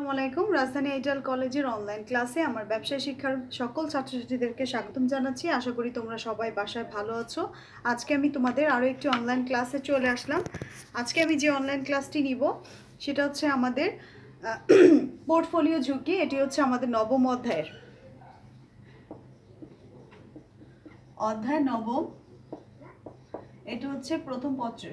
আলাইকুম। রাজধানী আইডিয়াল কলেজের অনলাইন ক্লাসে আমার ব্যবসায় শিক্ষার সকল ছাত্রছাত্রীদেরকে স্বাগতম জানাচ্ছি। আশা করি তোমরা সবাই বাসায় ভালো আছো। আজকে আমি তোমাদের আরও একটি অনলাইন ক্লাসে চলে আসলাম। আজকে আমি যে অনলাইন ক্লাসটি নিব সেটা হচ্ছে আমাদের পোর্টফোলিও ঝুঁকি। এটি হচ্ছে আমাদের নবম অধ্যায়ের অধ্যায় নবম। এটা হচ্ছে প্রথম পত্রের।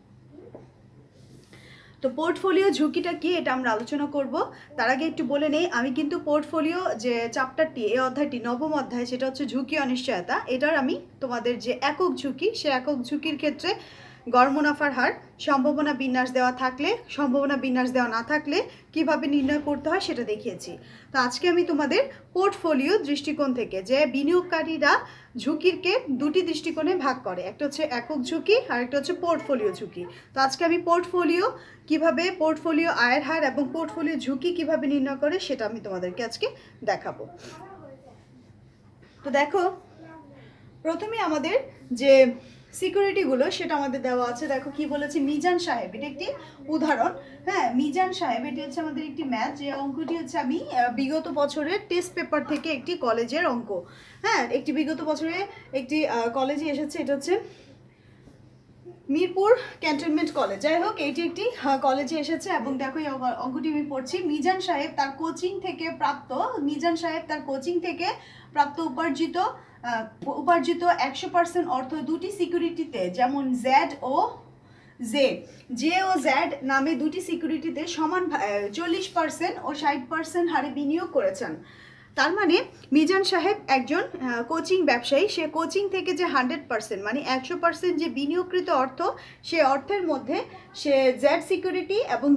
তো পোর্টফোলিও ঝুঁকিটা কি এটা আমরা আলোচনা করব। তার আগে একটু বলে নেই, আমি কিন্তু পোর্টফোলিও যে চ্যাপ্টারটি, এই অধ্যায়টি নবম অধ্যায়, সেটা হচ্ছে ঝুঁকি অনিশ্চয়তা। এটার আমি তোমাদের যে একক ঝুঁকি, সে একক ঝুঁকির ক্ষেত্রে গড় মুনাফার হার, সম্ভাবনা বিন্যাস দেওয়া থাকলে, সম্ভাবনা বিন্যাস দেওয়া না থাকলে কিভাবে নির্ণয় করতে হয় সেটা দেখিয়েছি। তো আজকে আমি তোমাদের পোর্টফোলিও দৃষ্টিকোণ থেকে, যে বিনিয়োগকারীরা ঝুঁকিকে দুটি দৃষ্টিকোণে ভাগ করে, একটা হচ্ছে একক ঝুঁকি আর একটা হচ্ছে পোর্টফোলিও ঝুঁকি। তো আজকে আমি পোর্টফোলিও কিভাবে, পোর্টফোলিও আয়ের হার এবং পোর্টফোলিও ঝুঁকি কিভাবে নির্ণয় করে সেটা আমি তোমাদেরকে আজকে দেখাবো। তো দেখো, প্রথমে আমাদের যে সিকিউরিটিগুলো সেটা আমাদের দেওয়া আছে। দেখো কি বলেছে, মিজান সাহেব, এটা একটি উদাহরণ। হ্যাঁ, মিজান সাহেব, এটি হচ্ছে আমাদের একটি ম্যাথ, যে অঙ্কটি হচ্ছে আমি বিগত বছরের টেস্ট পেপার থেকে একটি কলেজের অঙ্ক। হ্যাঁ, একটি বিগত বছরে একটি কলেজে এসেছে, এটা হচ্ছে মিরপুর ক্যান্টনমেন্ট কলেজ। যাই হোক, এইটি একটি কলেজে এসেছে এবং দেখো এই অঙ্কটি আমি পড়ছি। মিজান সাহেব তার কোচিং থেকে প্রাপ্ত উপার্জিত 100% অর্থ দুটি সিকিউরিটিতে, যেমন জেড ও জেড নামে দুটি সিকিউরিটিতে সমান 40% ও 60% হারে বিনিয়োগ করেছেন। তার মানে মিজান সাহেব একজন কোচিং ব্যবসায়ী। সে কোচিং থেকে যে 100% মানে 100% যে বিনিয়োগকৃত অর্থ, সে অর্থের মধ্যে সে জেড সিকিউরিটি এবং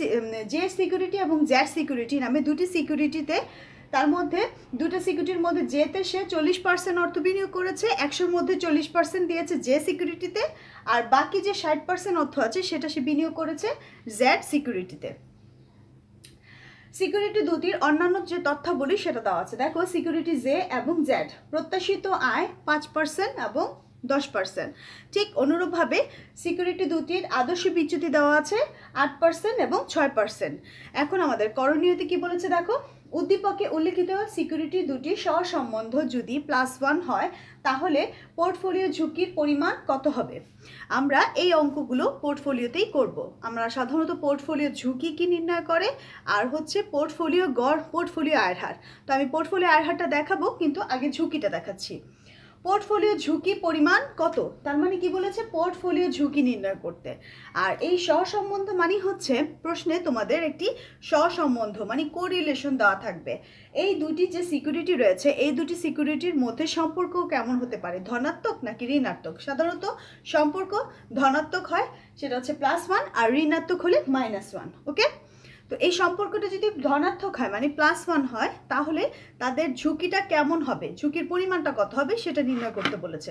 জেড সিকিউরিটি নামে দুটি সিকিউরিটিতে, তার মধ্যে দুটো সিকিউরিটির মধ্যে জেতে সে 40% অর্থ বিনিয়োগ করেছে, 100-র মধ্যে 40% দিয়েছে জে সিকিউরিটিতে, আর বাকি যে 60% অর্থ আছে সেটা সে বিনিয়োগ করেছে জেড সিকিউরিটিতে। সিকিউরিটি দুটির অন্যান্য যে তথ্যাবলী সেটা দেওয়া আছে। দেখো, সিকিউরিটি জে এবং জেড প্রত্যাশিত আয় 5% এবং 10%। ঠিক অনুরূপভাবে সিকিউরিটি দুটির আদর্শ বিচ্যুতি দেওয়া আছে 8% এবং 6%। এখন আমাদের করণীয়তে কি বলেছে দেখো, উদ্দীপকে উল্লিখিত সিকিউরিটি দুটি সহসম্বন্ধ যদি +1 হয় তাহলে পোর্টফোলিও ঝুঁকির পরিমাণ কত হবে? আমরা এই অঙ্কগুলো পোর্টফোলিওতেই করব। আমরা সাধারণত পোর্টফোলিও ঝুঁকি কি নির্ণয় করে, আর হচ্ছে পোর্টফোলিও আয়ের হার। তো আমি পোর্টফোলিও আয়ের হারটা দেখাবো, কিন্তু আগে ঝুঁকিটা দেখাচ্ছি। পোর্টফোলিও ঝুঁকি পরিমাণ কত, তার মানে কি বলেছে, পোর্টফোলিও ঝুঁকি নির্ণয় করতে। আর এই সহসম্বন্ধ মানে হচ্ছে, প্রশ্নে তোমাদের একটি সহসম্বন্ধ মানে কোরিলেশন দেওয়া থাকবে। এই দুটি যে সিকিউরিটি রয়েছে, এই দুটি সিকিউরিটির মধ্যে সম্পর্ক কেমন হতে পারে, ধনাত্মক নাকি ঋণাত্মক? সাধারণত সম্পর্ক ধনাত্মক হয়, সেটা হচ্ছে +1, আর ঋণাত্মক হলে -1। ওকে, তো এই সম্পর্কটা যদি ধনাত্মক হয় মানে +1 হয়, তাহলে তাদের ঝুঁকিটা কেমন হবে, ঝুঁকির পরিমাণটা কত হবে সেটা নির্ণয় করতে বলেছে।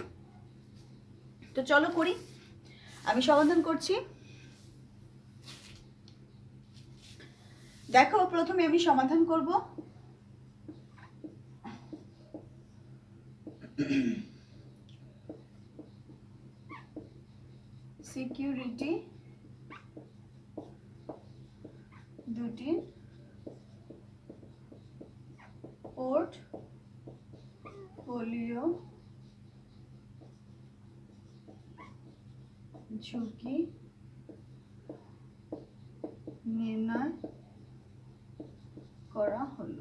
তো চলো করি, আমি সমাধান করছি। দেখো, প্রথমে আমি সমাধান করব। সিকিউরিটি দুটি পোর্টফোলিও ঝুঁকি নির্ণয় করা হলো।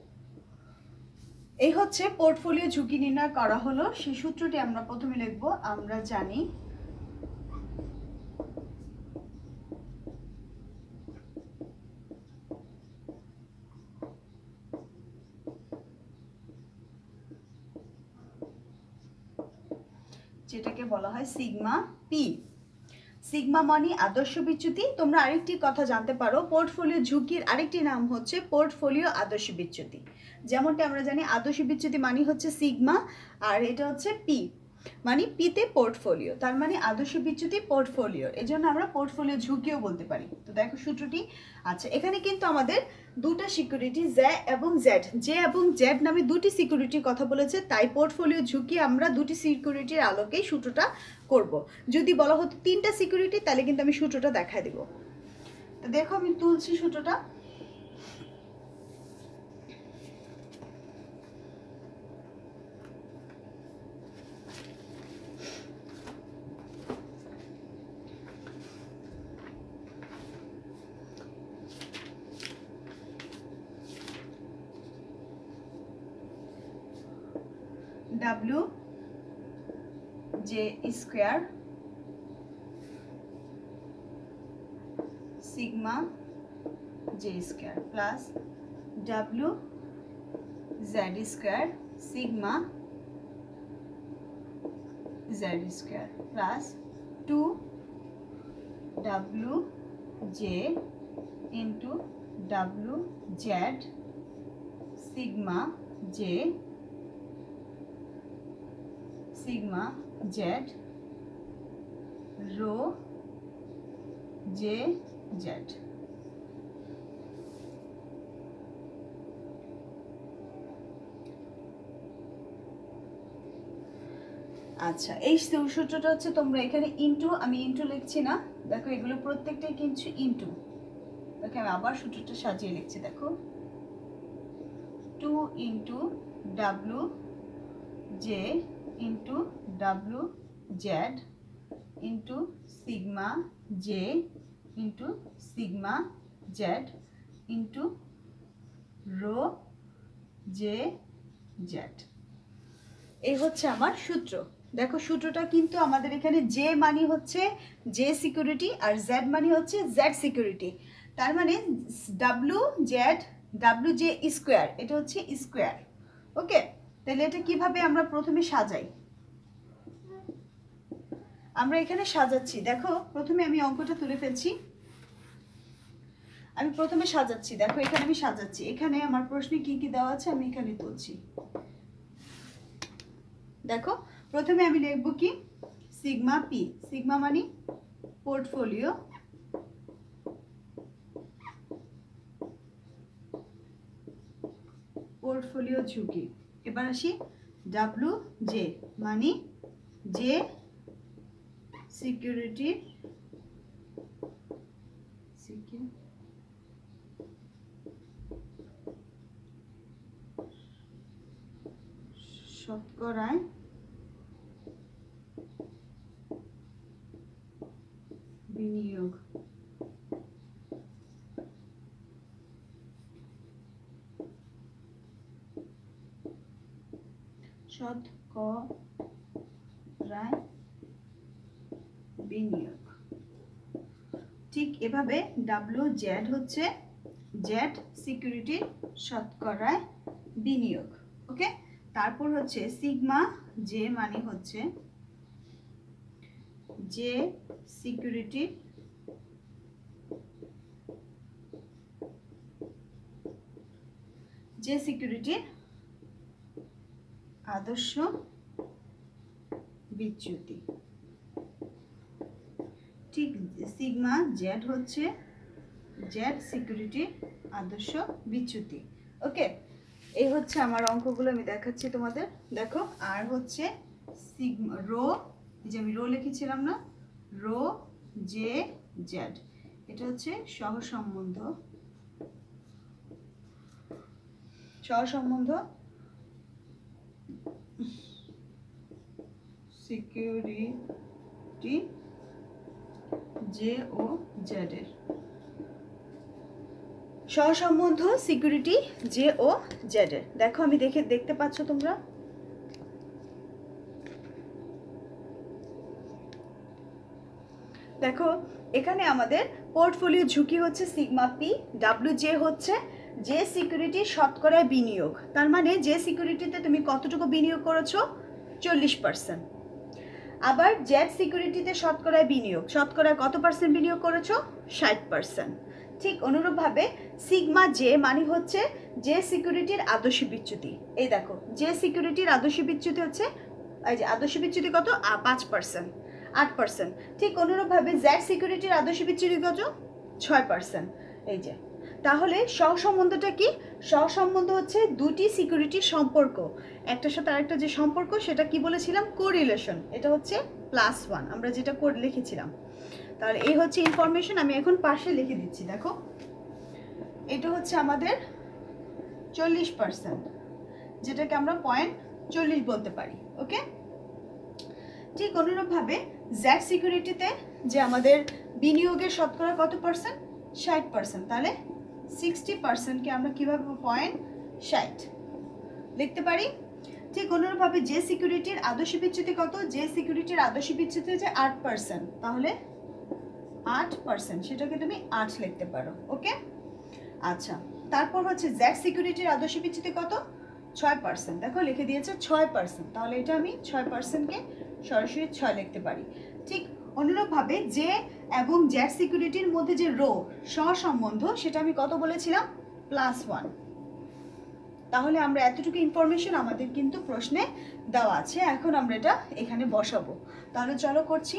এই হচ্ছে পোর্টফোলিও ঝুঁকি নির্ণয় করা হলো। সেই সূত্রটি আমরা প্রথমে লিখব। আমরা জানি যেটাকে বলা হয় সিগমা পি। সিগমা মানে আদর্শ বিচ্যুতি। তোমরা আরেকটি কথা জানতে পারো, পোর্টফোলিও ঝুঁকির আরেকটি নাম হচ্ছে পোর্টফোলিও আদর্শ বিচ্যুতি। যেমনটা আমরা জানি আদর্শ বিচ্যুতি মানে হচ্ছে সিগমা, আর এটা হচ্ছে পি, মানে পিতে পোর্টফোলিও, তার মানে আদর্শ বিচ্যুতি পোর্টফোলিও, এই জন্য আমরা পোর্টফোলিও ঝুঁকিও বলতে পারি। তো দেখো সূত্রটি। আচ্ছা, এখানে কিন্তু আমাদের দুটো সিকিউরিটি জে এবং জেড নামে দুটি সিকিউরিটির কথা বলেছে, তাই পোর্টফোলিও ঝুঁকি আমরা দুটি সিকিউরিটির আলোকেই সূত্রটা করব। যদি বলা হতো তিনটা সিকিউরিটি, তাহলে কিন্তু আমি সূত্রটা দেখাই দেব। তো দেখো, আমি তুলছি সূত্রটা। W J square sigma J square plus W Z square sigma Z square plus 2 WJ into WZ sigma J sigma Z rho JZ। আচ্ছা, এই সূত্রটা হচ্ছে তোমরা এখানে ইনটু, আমি ইনটু লিখছি না, দেখো এগুলো প্রত্যেকটাই কিন্তু ইনটু। দেখো আমি আবার সূত্রটা সাজিয়ে লিখছি, দেখো 2 into W J into W Z into sigma J into sigma Z into rho J Z. এই হচ্ছে আমার সূত্র। দেখো সূত্রটা কিন্তু আমাদের এখানে জে মানি হচ্ছে জে সিকিউরিটি আর জেড মানি হচ্ছে জেড সিকিউরিটি। তার মানে ডাব্লু জে স্কোয়ার, এটা হচ্ছে স্কোয়ার। ওকে, তাহলে এটা কিভাবে আমরা প্রথমে সাজাই, আমরা এখানে সাজাচ্ছি। দেখো প্রথমে আমি অঙ্কটা তুলে ফেলছি, আমি প্রথমে সাজাচ্ছি। দেখো এখানে আমি সাজাচ্ছি, এখানে আমার প্রশ্নে কি কি দেওয়া আছে আমি এখানে তুলছি। দেখো প্রথমে আমি লিখব কি সিগমা পি, সিগমা মানে পোর্টফোলিও, পোর্টফোলিও ঝুঁকি। এবার আসি ডাব্লু জে মানে জে সিকিউরিটি, শতকরায় বিনিয়োগ। শতকরায় বিনিয়োগ। ঠিক এভাবে ডাব্লু জেড হচ্ছে জেড সিকিউরিটির শতকরায় বিনিয়োগ। ওকে, তারপর হচ্ছে সিগমা জে মানে হচ্ছে যে সিকিউরিটির আদর্শ বিচ্যুতি। ঠিক সিগমা জেড হচ্ছে জেড সিকিউরিটির আদর্শ বিচ্যুতি। ওকে, এই হচ্ছে আমার অঙ্কগুলো, আমি দেখাচ্ছি তোমাদের। দেখো আর হচ্ছে সিগমা রো, যে আমি রো লিখেছিলাম না, রো জে জেড, এটা হচ্ছে সহসম্বন্ধ সিকিউরিটি জে ও জেড এর, সহসম্বন্ধ সিকিউরিটি জে ও জেড এর। দেখো আমি দেখতে পাচ্ছ তোমরা, দেখো এখানে আমাদের পোর্টফোলিও ঝুঁকি হচ্ছে সিগমা পি, ডাব্লিউ জে হচ্ছে যে সিকিউরিটি শতকরায় বিনিয়োগ। তার মানে যে সিকিউরিটিতে তুমি কতটুকু বিনিয়োগ করেছো, 40%। আবার জেড সিকিউরিটিতে শতকরায় বিনিয়োগ, শতকরায় কত পার্সেন্ট বিনিয়োগ করেছো, 60%। ঠিক অনুরূপভাবে সিগমা জে মানে হচ্ছে যে সিকিউরিটির আদর্শ বিচ্যুতি। এই দেখো যে সিকিউরিটির আদর্শ বিচ্যুতি হচ্ছে, এই যে আদর্শ বিচ্যুতি কত, 5%, 8%। ঠিক অনুরূপভাবে জেড সিকিউরিটির আদর্শ বিচ্যুতি কত, 6%। এই যে, তাহলে সহসম্বন্ধটা কি, সহসম্বন্ধ হচ্ছে দুটি সিকিউরিটির সম্পর্ক, একটার সাথে আরেকটা যে সম্পর্ক সেটা কি বলেছিলাম, কোরিলেশন। এটা হচ্ছে +1, আমরা যেটা কোড লিখেছিলাম। তাহলে এই হচ্ছে ইনফরমেশন, আমি এখন পাশে লিখে দিচ্ছি। দেখো এটা হচ্ছে আমাদের 40%, যেটাকে আমরা 0.40 বলতে পারি। ওকে, ঠিক অনুরূপভাবে জেড সিকিউরিটিতে যে আমাদের বিনিয়োগের শতকরা কত পার্সেন্ট, 60%। তাহলে 60%কে আমরা কিভাবে 0.60 লিখতে পারি। ঠিক অনুরূপভাবে যে সিকিউরিটির আদর্শ বিচ্যুতি কত, যে সিকিউরিটির আদর্শ বিচ্যুতি হচ্ছে 8%, তাহলে 8%, সেটাকে তুমি 8 লিখতে পারো। ওকে, আচ্ছা। তারপর হচ্ছে জেড সিকিউরিটির আদর্শ বিচ্যুতি কত, 6%। দেখো লিখে দিয়েছে 6%, তাহলে এটা আমি 6%কে সরাসরি 6 লিখতে পারি। ঠিক অনুরূপভাবে জে এবং জেড সিকিউরিটির মধ্যে যে রো সহসম্বন্ধ, সেটা আমি কত বলেছিলাম, +1। তাহলে আমরা এতটুকু ইনফরমেশন আমাদের কিন্তু প্রশ্নে দেওয়া আছে। এখন আমরা এটা এখানে বসাবো। তাহলে চলো করছি।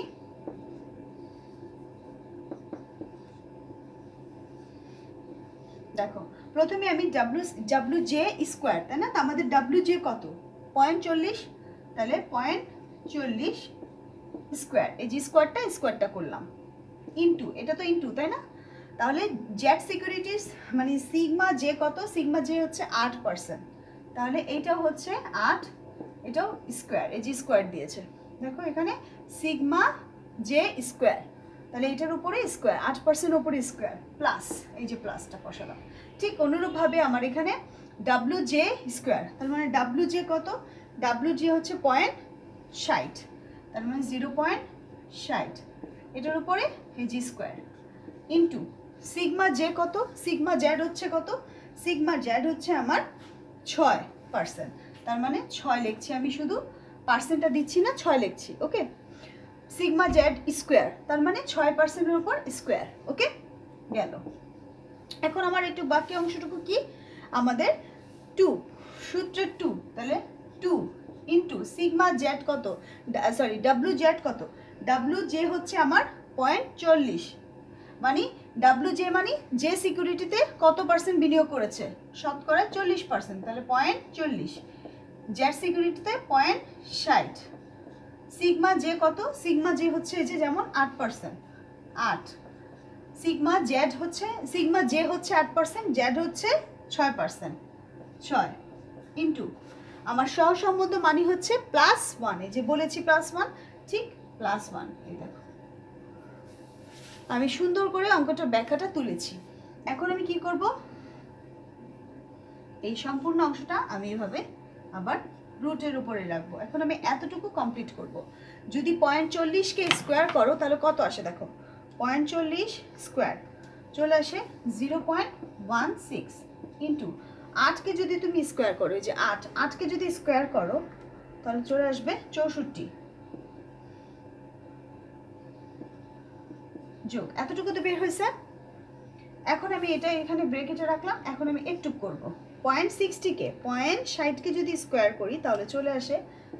দেখো প্রথমে আমি ডাব্লিউ জে স্কোয়ার, তাই না, আমাদের ডাব্লিউ জে কত, 0.40, তাহলে 0.40 স্কোয়ার, এই যে স্কোয়ারটা করলাম, ইনটু, এটা তো ইনটু, তাই না। তাহলে জেড সিকিউরিটিস মানে সিগমা জে কত, সিগমা জে হচ্ছে 8%, তাহলে এইটা হচ্ছে 8, এটাও স্কোয়ার, এই যে স্কোয়ার দিয়েছে, দেখো এখানে সিগমা জে স্কোয়ার, তাহলে এটার উপরে স্কোয়ার, 8% উপরে স্কোয়ার, প্লাস এই যে প্লাসটা বসালাম। ঠিক অনুরূপভাবে আমার এখানে ডাব্লিউ জে স্কোয়ার, তার মানে ডাব্লিউ জে কত, ডাব্লিউ জে হচ্ছে 0.60, তার মানে 0.60, এটার উপরে এই যে স্কোয়ার, ইন্টু সিগমা জে কত, সিগমা জেড হচ্ছে কত, সিগমা জেড হচ্ছে আমার 6%, তার মানে 6 লিখছি আমি, শুধু পার্সেন্টটা দিচ্ছি না, 6 লিখছি। ওকে, সিগমা জেড স্কোয়ার, তার মানে 6%-এর উপর স্কোয়ার। ওকে, গেল। এখন আমার একটু বাকি অংশটুকু কি, আমাদের 2, সূত্রের 2, তাহলে 2 ইন্টু সিগমা জেড কত, সরি ডাব্লিউ জেড কত, ডাব্লিউ জে হচ্ছে আমার 0.40, মানে ডাব্লিউ জে মানে যে সিকিউরিটিতে কত পার্সেন্ট বিনিয়োগ করেছে, শতকরা 40%, তাহলে 0.40, জেড সিকিউরিটিতে 0.60, সিগমা জে কত, সিগমা জে হচ্ছে এই যে যেমন 8%, 8, সিগমা জেড হচ্ছে, সিগমা জে হচ্ছে 8%, জেড হচ্ছে 6%, 6 ইন্টু আমার সহসম্বন্ধ মানি হচ্ছে +1, এই যে বলেছি +1, ঠিক +1, এই দেখো আমি সুন্দর করে অঙ্কটার ব্যাখ্যাটা তুলেছি। এখন আমি কি করব, এই সম্পূর্ণ অংশটা আমি এভাবে আবার রুটের উপরে রাখবো। এখন আমি এতটুকু কমপ্লিট করব। যদি 0.40কে স্কোয়ার করো তাহলে কত আসে, দেখো 0.40 স্কোয়ার চলে আসে 0.16, ইন্টু 8কে যদি তুমি স্কোয়ার করো, এই যে 8কে যদি স্কোয়ার করো তাহলে চলে আসবে 64, যোগ এতটুকু তো বের হয়েছে। এখন আমি এটা এখানে ব্রেকেটে রাখলাম। এখন আমি একটু করব, 0.60কে 0.60কে যদি স্কোয়ার করি তাহলে চলে আসে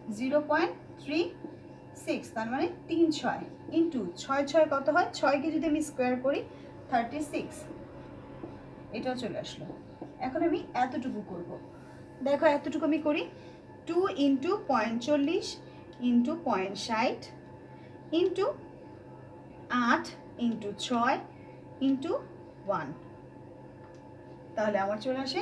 0.36, তার মানে 3×6, ইন্টু 6×6 কত হয়, 6কে যদি আমি স্কোয়ার করি 36, এটাও চলে আসলো। এখন আমি এতটুকু করব, দেখো এতটুকু আমি করি, 2 into 0.40 into 0.60 into 8 into 6 into 1, তাহলে আমার চলে আসে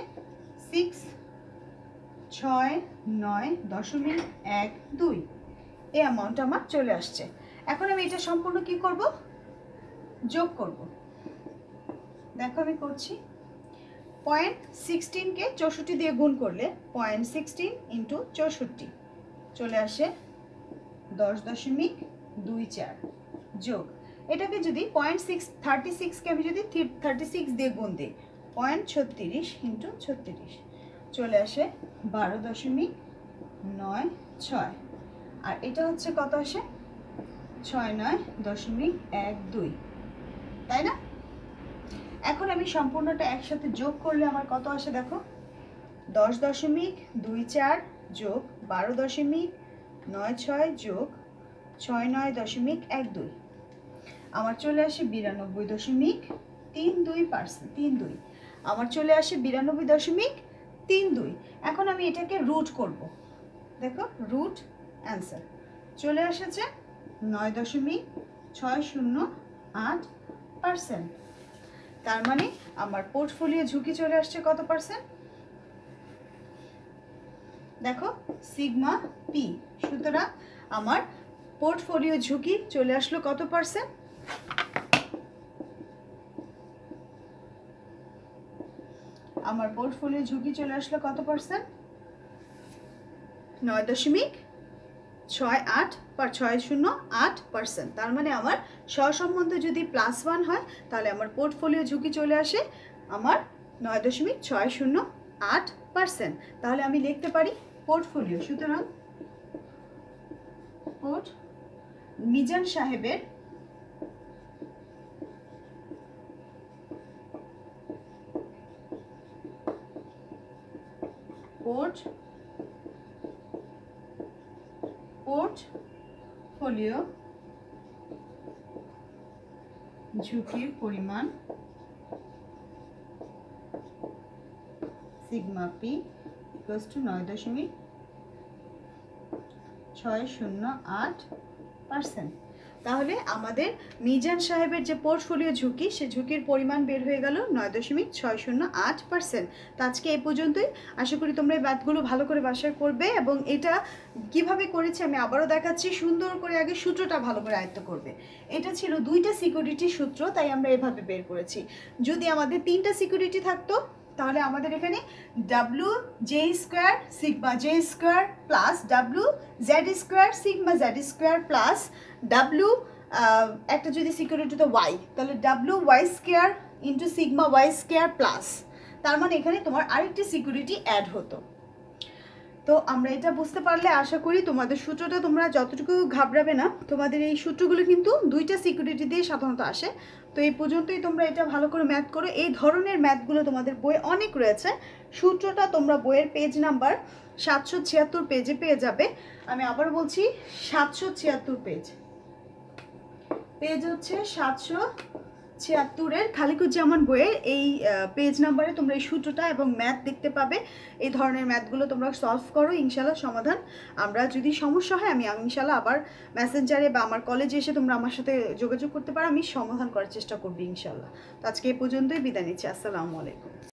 669.12, এই অ্যামাউন্ট আমার চলে আসছে। এখন আমি এটা সম্পূর্ণ কি করব, যোগ করব। দেখো আমি করছি, 0.16কে 64 দিয়ে গুণ করলে 0.16 ইন্টু 64 চলে আসে 10.24, যোগ এটাকে যদি 0.36কে আমি যদি 36 দিয়ে গুণ দিই, 0.36 ইন্টু 36 চলে আসে 12.96, আর এটা হচ্ছে কত আসে 69.12, তাই না। এখন আমি সম্পূর্ণটা একসাথে যোগ করলে আমার কত আসে, দেখো 10.24 যোগ 12.96 যোগ 69.12, আমার চলে আসে 92.32%, আমার চলে আসে 92.32। এখন আমি এটাকে রুট করব, দেখো রুট অ্যান্সার চলে এসেছে 9.608%, তার মানে আমার পোর্টফোলিও ঝুঁকি চলে আসছে কত পার্সেন্ট, দেখো সিগমা পি। সুতরাং আমার পোর্টফোলিও ঝুঁকি চলে আসলো কত পার্সেন্ট, আমার পোর্টফোলিও ঝুঁকি চলে আসলো কত পার্সেন্ট, 9.68%। তার মানে আমার সহসম্বন্ধে যদি +1 হয় তাহলে আমার পোর্টফোলিও ঝুঁকি চলে আসে আমার 9.608%। তাহলে আমি লিখতে পারি পোর্টফোলিও, সুতরাং মিজান সাহেবের পোর্টফোলিও ঝুঁকির পরিমাণ সিগমা পি ইকুয়ালস টু 9.608%। তাহলে আমাদের মিজান সাহেবের যে পোর্টফোলিও ঝুঁকি, সে ঝুঁকির পরিমাণ বের হয়ে গেল 9.608%। তো আজকে এই পর্যন্তই। আশা করি তোমরা এই ম্যাথগুলো ভালো করে বাসায় করবে এবং এটা কিভাবে করেছি আমি আবারও দেখাচ্ছি। সুন্দর করে আগে সূত্রটা ভালো করে আয়ত্ত করবে। এটা ছিল 2টা সিকিউরিটি সূত্র, তাই আমরা এভাবে বের করেছি। যদি আমাদের 3টা সিকিউরিটি থাকতো তাহলে আমাদের এখানে WJ² sigma J² plus WZ² sigma Z² plus একটা যদি সিকিউরিটি তো Y, তাহলে WY² into sigma Y² plus, তার মানে এখানে তোমার আরেকটি সিকিউরিটি অ্যাড হতো। তো আমরা এটা বুঝতে পারলে আশা করি তোমাদের সূত্রটা তোমরা যতটুকু ঘাবড়াবে না। তোমাদের এই সূত্রগুলো কিন্তু 2টা সিকিউরিটি দিয়ে সাধারণত আসে। তো এই পর্যন্তই তোমরা এটা ভালো করে ম্যাথ করো। এই ধরনের ম্যাথগুলো তোমাদের বইয়ে অনেক রয়েছে। সূত্রটা তোমরা বইয়ের পেজ নাম্বার 776 পেজে পেয়ে যাবে। আমি আবার বলছি 776 পেজ হচ্ছে 776-এর খালিকুজ্জামান বইয়ের এই পেজ নাম্বারে তোমরা এই সূত্রটা এবং ম্যাথ দেখতে পাবে। এই ধরনের ম্যাথগুলো তোমরা সলভ করো, ইনশাল্লাহ সমাধান। আমরা যদি সমস্যা হয় আমি ইনশাল্লাহ আবার মেসেঞ্জারে বা আমার কলেজে এসে তোমরা আমার সাথে যোগাযোগ করতে পারো, আমি সমাধান করার চেষ্টা করবো ইনশাল্লাহ। তো আজকে এই পর্যন্তই, বিদায় নিচ্ছি। আসসালামু আলাইকুম।